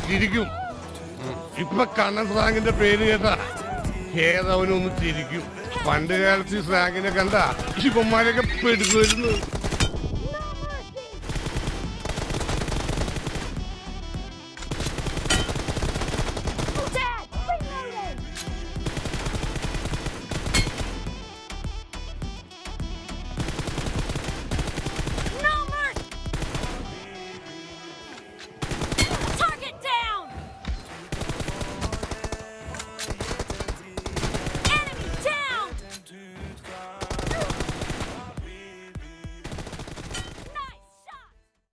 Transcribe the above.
ചിരിക്കും. ഇപ്പൊ കണ്ണൻ സ്രാങ്കിന്റെ പേര് കേട്ടാ ഏതവനൊന്ന് ചിരിക്കും. പണ്ട് കാലത്ത് ഈ സ്രാങ്കിനെ കണ്ട ഇവന്മാരൊക്കെ പെടുക്കുമായിരുന്നു.